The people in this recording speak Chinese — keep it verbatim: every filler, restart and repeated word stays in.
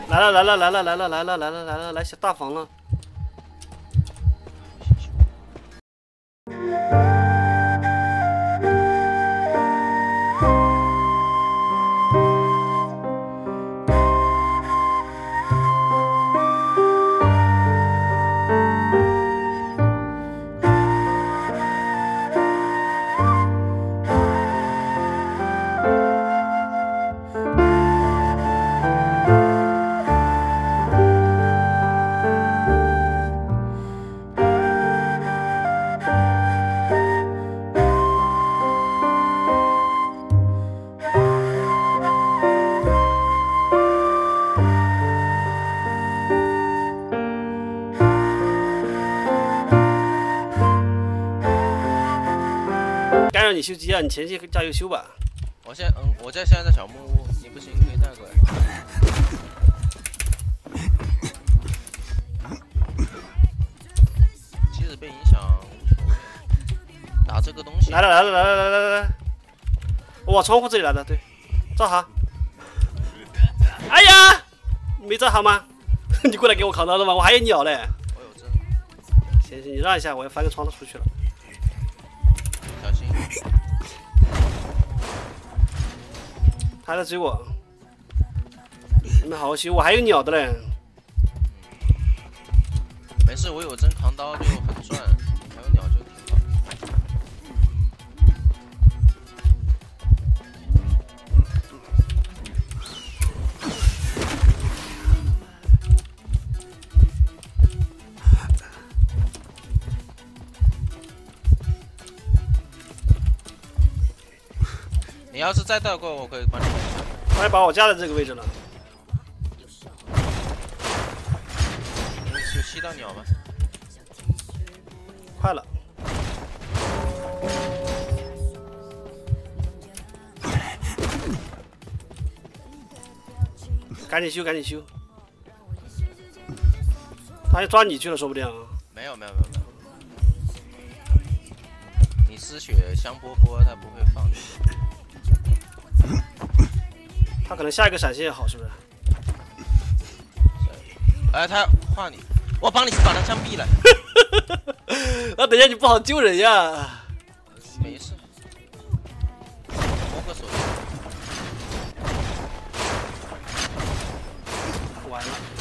来了来了来了来了来了来了来了来小大房了。该让你修机啊，你前期加油修吧。 我现在嗯，我在现在在小木屋，你不行可以带过来。即使被影响无所谓，打这个东西。 来了来了来了来了来了！哇，窗户这里来的，对，照好。哎呀，你没照好吗？你过来给我扛刀的吗？我还有鸟嘞。 我有针。 行行，你让一下，我要翻个窗子出去了。 小心。 他在追我，你们好好修，我还有鸟的嘞。 没事，我有针扛刀就很赚，还有鸟就挺好。你要是再带过，我可以帮你。 他还把我架在这个位置了。 有吸到鸟吗？ 快了。赶紧修，赶紧修。他要抓你去了，说不定啊。 没有没有没有没有。你失血香饽饽，他不会放你。 他可能下一个闪现也好，是不是？ 哎，他换你，我帮你把他枪毙了。 那等一下你不好救人呀。 没事，摸个手。 完了。